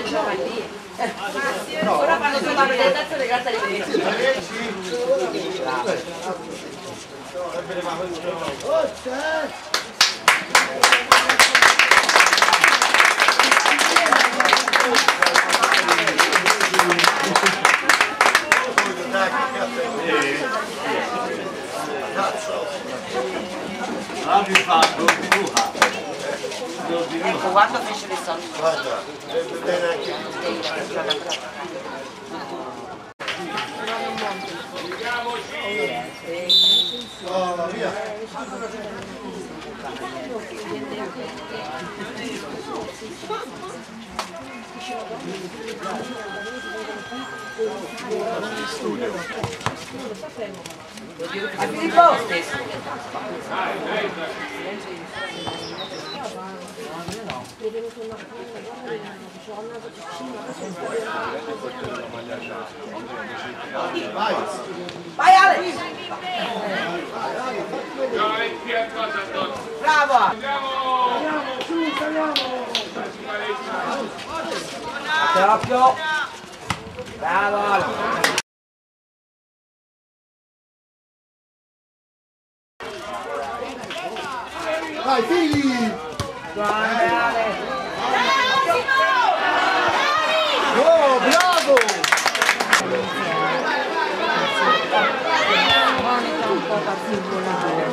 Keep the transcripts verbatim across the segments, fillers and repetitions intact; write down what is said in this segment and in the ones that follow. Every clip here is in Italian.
Ora fanno solo la presentazione grazie alle prese. Ecco, guarda fece le solite. Guarda, bene anche oh, via. A Filippo stesso. Vai. Vai Ale! Bravo! Occhio! Bravo! Vai, figli! Oh, bravo! Monica un po' particolare.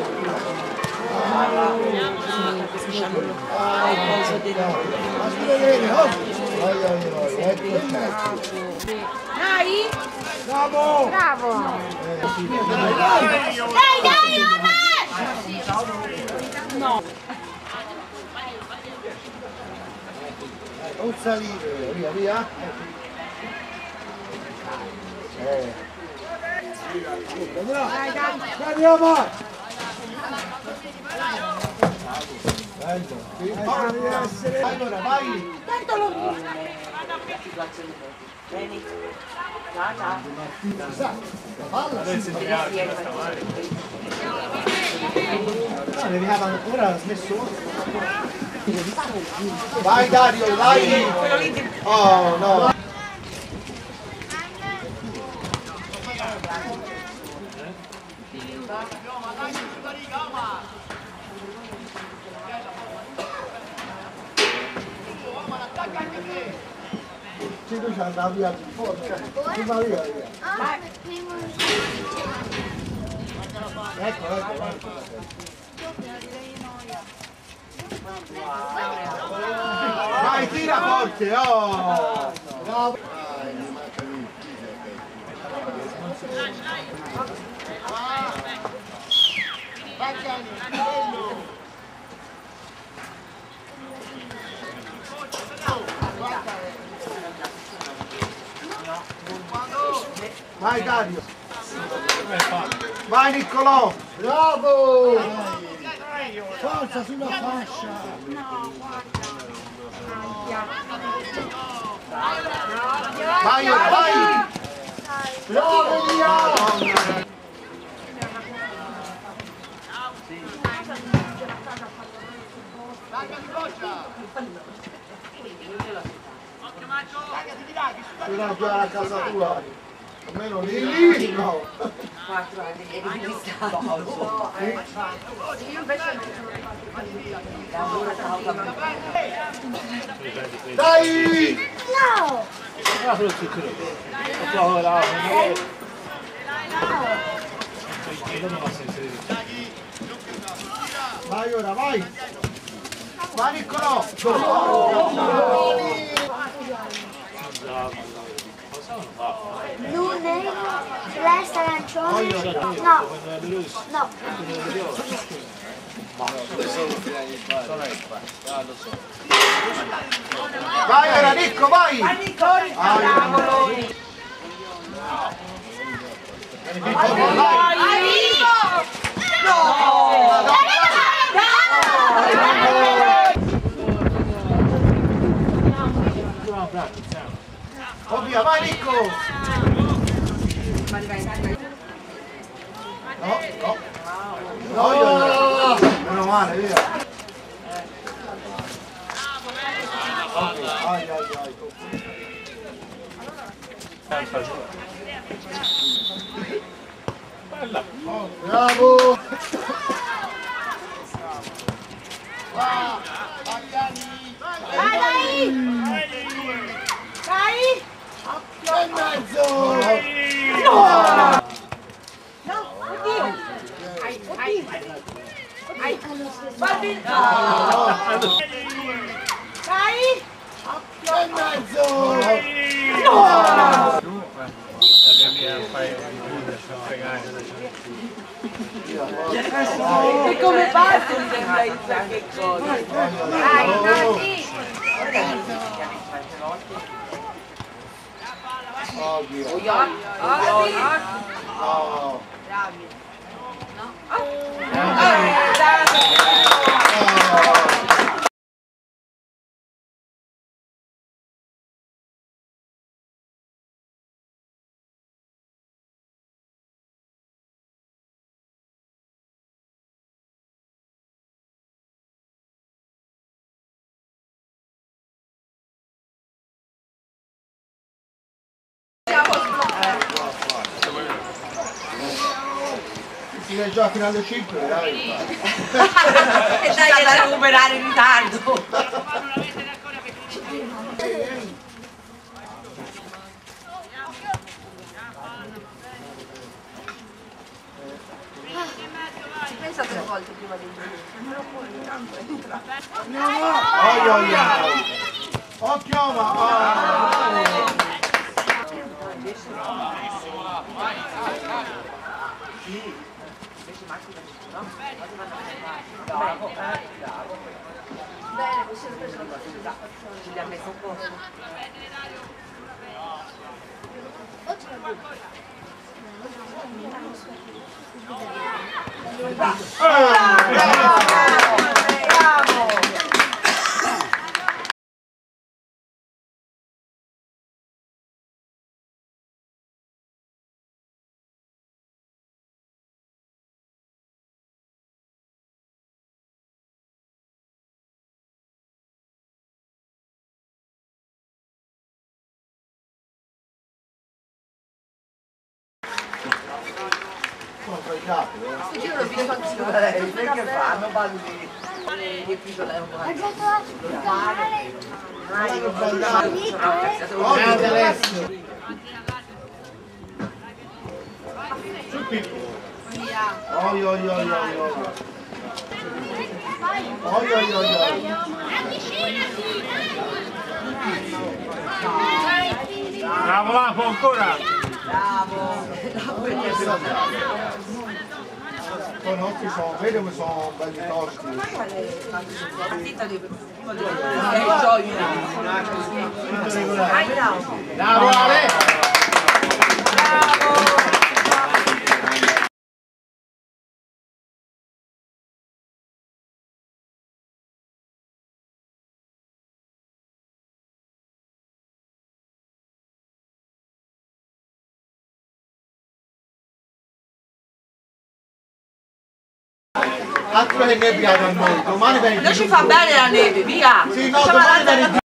Qualcosa di Aspetta bene, oh! Vai, vai, vai, ecco. Dai! Bravo! Bravo! Dai, dai, Omar! No. Non salire, via, via. Eh. Dai, dai! Dai, Omar! Allora, vai! Tanto lo... Vieni. Ciao, ciao. Palla, ne avevano ancora smesso? Vai Dario, vai! Oh no! Ci tu ci andavi via porca, ti va via via. Ecco, ecco, ecco. Vai, tira forte, oh! Bravo! Vai Dario! Vai Niccolò! Bravo! Forza sulla fascia! No, guarda! Vai, vai! Bravo Dio! Tu non giocare a casa tua, almeno lì, no! Quattro anni di rivistato. Io invece Dai! no! Vai ora, vai! Vai Niccolò! Blu, nero, celeste, arancione. No. No. Vai ora Nicco, vai! Vai Nico, cavolo! Vai! Arrivo! Oh via, vai Nicco! No, no. No, no. Meno male, via. Ai ai ai. Bravo! Va! Vai, dai! Dai! E mezzo! No! No, oddio! Ai, ai, ai! Fatti! Dai! E mezzo! No! E come parto di chissà che cosa? Dai, Nati! Oddio! Oddio! Oh! Si vede già fino alle cinque, dai! E dai che da recuperare in ritardo! Ci pensa tre volte prima di giocare. Ai ai ai! Occhio ma! Ah. Bene, così ho preso la possibilità. Ci li ha messo a posto. Sono tra i capi, eh! Questo giro l'ho visto anch'io. Che fanno bambini? Che piso lei un po'. Hai giocato male? Hanno sbagliato! No, Grande Alessio! Sul piccolo! Oi oi oi oi oi! Oi oi oi oi! Bravo Lapo ancora! Poi i nostri sono, vedi come sono belli tosti. partita di prima di gioia. Bravo Ale! Altro che nebbiato a noi, domani viene Non ci fa bene la neve, via! Sì, no, Facciamo domani la- viene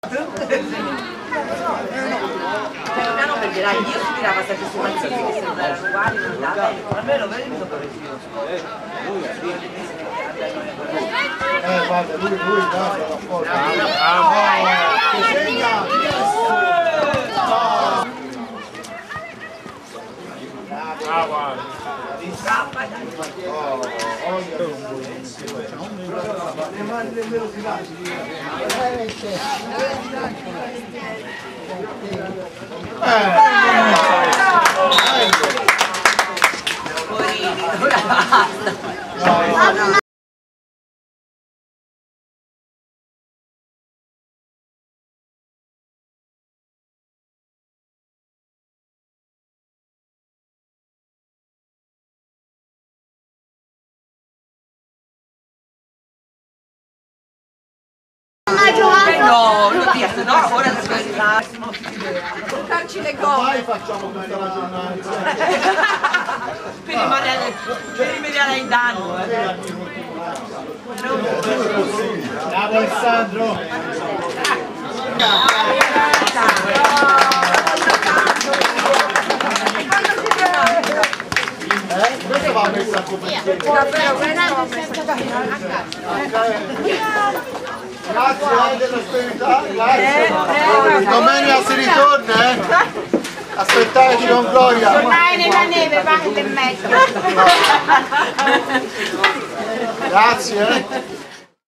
Piano piano perderai, io si tirava sempre su mazzini che se erano uguali, non andava bene. Almeno vedi mi sono Eh guarda, lui, lui, guarda, la forza. Bravo! Che segna! No! Bravo Ale! Oh, oh, Poverini, ora basta. No, non via, se no ora si va Toccarci le gomme. Mai facciamo tutta la giornata. per rimanere, per rimediare ai danni. Eh. Bravo Alessandro! messa a copertina. Grazie eh, dell'ospitalità, grazie. Domenica si ritorna, eh? Aspettateci con Gloria. Tornare nella neve, va che te meglio. Grazie, eh.